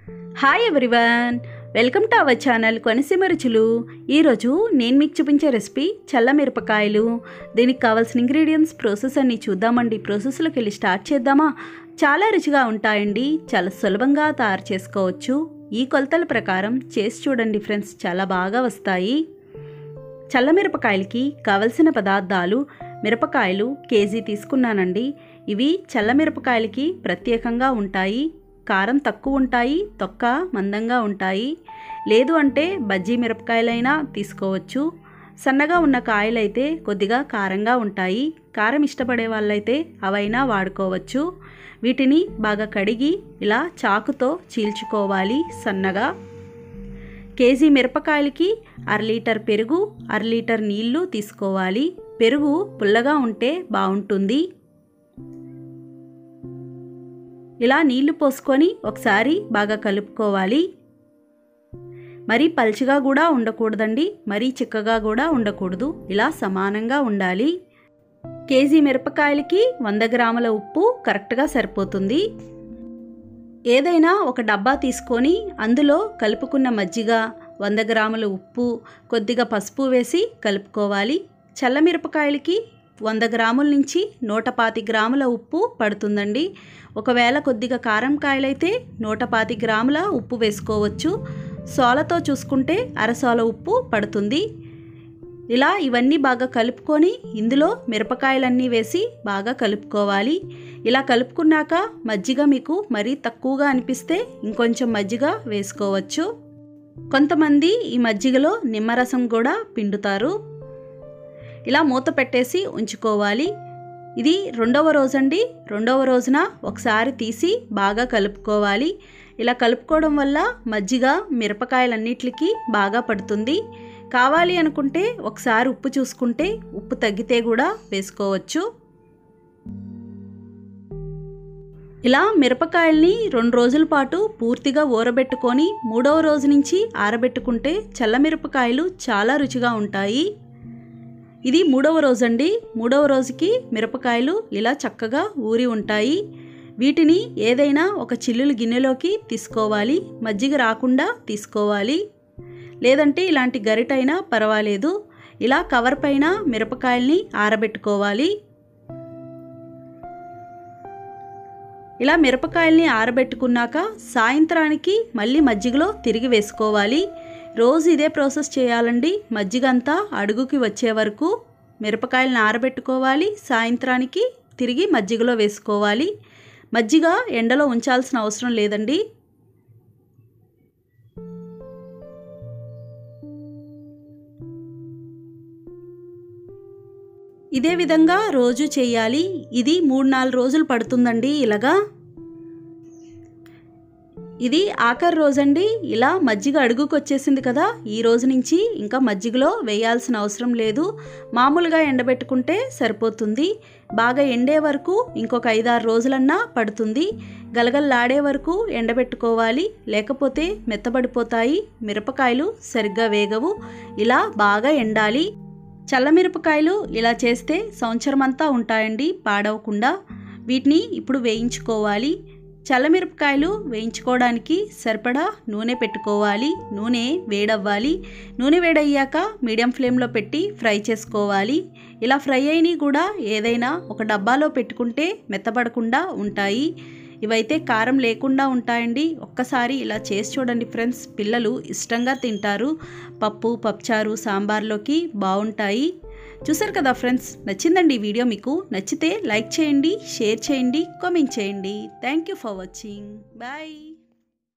Hi everyone, welcome to our channel Konaseema Ruchulu. ఈరోజు నేను మీకు చూపించే రెసిపీ చల్ల మిరపకాయలు. దీనికి కావాల్సిన ఇంగ్రీడియంట్స్, ప్రాసెస్ అన్నీ చూద్దామండి. ప్రాసెస్లోకి వెళ్ళి స్టార్ట్ చేద్దామా? చాలా రుచిగా ఉంటాయండి, చాలా సులభంగా తయారు చేసుకోవచ్చు. ఈ కొలతల ప్రకారం చేసి చూడండి ఫ్రెండ్స్, చాలా బాగా వస్తాయి. చల్ల మిరపకాయలకి కావలసిన పదార్థాలు: మిరపకాయలు కేజీ తీసుకున్నానండి. ఇవి చల్ల మిరపకాయలకి ప్రత్యేకంగా ఉంటాయి. కారం తక్కువ ఉంటాయి, తొక్క మందంగా ఉంటాయి. లేదు అంటే బజ్జీ మిరపకాయలైనా తీసుకోవచ్చు. సన్నగా ఉన్న కాయలైతే కొద్దిగా కారంగా ఉంటాయి. కారం ఇష్టపడే వాళ్ళైతే అవైనా వాడుకోవచ్చు. వీటిని బాగా కడిగి ఇలా చాకుతో చీల్చుకోవాలి సన్నగా. కేజీ మిరపకాయలకి 1/2 లీటర్ పెరుగు, 1/2 లీటర్ నీళ్లు తీసుకోవాలి. పెరుగు పుల్లగా ఉంటే బాగుంటుంది. ఇలా నీళ్లు పోసుకొని ఒకసారి బాగా కలుపుకోవాలి. మరీ పల్చగా కూడా ఉండకూడదండి, మరీ చిక్కగా కూడా ఉండకూడదు. ఇలా సమానంగా ఉండాలి. కేజీ మిరపకాయలకి 100 గ్రాముల ఉప్పు కరెక్ట్గా సరిపోతుంది. ఏదైనా ఒక డబ్బా తీసుకొని అందులో కలుపుకున్న మజ్జిగ, 100 గ్రాముల ఉప్పు, కొద్దిగా పసుపు వేసి కలుపుకోవాలి. చల్ల మిరపకాయలకి 100 గ్రాముల నుంచి 125 గ్రాముల ఉప్పు పడుతుందండి. ఒకవేళ కొద్దిగా కారం కాయలైతే 125 గ్రాముల ఉప్పు వేసుకోవచ్చు. సోలతో చూసుకుంటే అరసోల ఉప్పు పడుతుంది. ఇలా ఇవన్నీ బాగా కలుపుకొని ఇందులో మిరపకాయలన్నీ వేసి బాగా కలుపుకోవాలి. ఇలా కలుపుకున్నాక మజ్జిగ మీకు మరీ తక్కువగా అనిపిస్తే ఇంకొంచెం మజ్జిగ వేసుకోవచ్చు. కొంతమంది ఈ మజ్జిగలో నిమ్మరసం కూడా పిండుతారు. ఇలా మూత పెట్టేసి ఉంచుకోవాలి. ఇది రెండవ రోజండి. రెండవ రోజున ఒకసారి తీసి బాగా కలుపుకోవాలి. ఇలా కలుపుకోవడం వల్ల మజ్జిగ మిరపకాయలన్నిటికీ బాగా పడుతుంది. కావాలి అనుకుంటే ఒకసారి ఉప్పు చూసుకుంటే ఉప్పు తగ్గితే కూడా వేసుకోవచ్చు. ఇలా మిరపకాయల్ని 2 రోజుల పాటు పూర్తిగా ఊరబెట్టుకొని 3వ రోజు నుంచి ఆరబెట్టుకుంటే చల్ల మిరపకాయలు చాలా రుచిగా ఉంటాయి. ఇది 3వ రోజండి. 3వ రోజుకి మిరపకాయలు ఇలా చక్కగా ఊరి ఉంటాయి. వీటిని ఏదైనా ఒక చిల్లులు గిన్నెలోకి తీసుకోవాలి. మజ్జిగ రాకుండా తీసుకోవాలి. లేదంటే ఇలాంటి గరిటైనా పర్వాలేదు. ఇలా కవర్ పైన మిరపకాయల్ని ఆరబెట్టుకోవాలి. ఇలా మిరపకాయల్ని ఆరబెట్టుకున్నాక సాయంత్రానికి మళ్ళీ మజ్జిగలో తిరిగి వేసుకోవాలి. రోజు ఇదే ప్రాసెస్ చేయాలండి. మజ్జిగ అంతా అడుగుకి వచ్చే వరకు మిరపకాయలను ఆరబెట్టుకోవాలి. సాయంత్రానికి తిరిగి మజ్జిగలో వేసుకోవాలి. మజ్జిగ ఎండలో ఉంచాల్సిన అవసరం లేదండి. ఇదే విధంగా రోజు చేయాలి. ఇది 3-4 రోజులు పడుతుందండి. ఇలాగా ఇది ఆఖరి రోజండి. ఇలా మజ్జిగ అడుగుకు వచ్చేసింది కదా, ఈ రోజు నుంచి ఇంకా మజ్జిగలో వేయాల్సిన అవసరం లేదు. మామూలుగా ఎండబెట్టుకుంటే సరిపోతుంది. బాగా ఎండే వరకు ఇంకొక 5-6 రోజులన్నా పడుతుంది. గలగల్లాడే వరకు ఎండబెట్టుకోవాలి, లేకపోతే మెత్తబడిపోతాయి. మిరపకాయలు సరిగ్గా వేగవు. ఇలా బాగా ఎండాలి. చల్ల మిరపకాయలు ఇలా చేస్తే సంవత్సరం అంతా ఉంటాయండి పాడవకుండా. వీటిని ఇప్పుడు వేయించుకోవాలి. చల్లమిరపకాయలు వేయించుకోవడానికి సరిపడా నూనె పెట్టుకోవాలి. నూనె వేడవ్వాలి. నూనె వేడయ్యాక మీడియం ఫ్లేమ్లో పెట్టి ఫ్రై చేసుకోవాలి. ఇలా ఫ్రై అయినవి కూడా ఏదైనా ఒక డబ్బాలో పెట్టుకుంటే మెత్తబడకుండా ఉంటాయి. ఇవైతే కారం లేకుండా ఉంటాయండి. ఒక్కసారి ఇలా చేసి చూడండి ఫ్రెండ్స్, పిల్లలు ఇష్టంగా తింటారు. పప్పుచారు, సాంబార్లోకి బాగుంటాయి. చూసారు కదా ఫ్రెండ్స్, నచ్చిందండి ఈ వీడియో. మీకు నచ్చితే లైక్ చేయండి, షేర్ చేయండి, కామెంట్ చేయండి. Thank you for watching. Bye.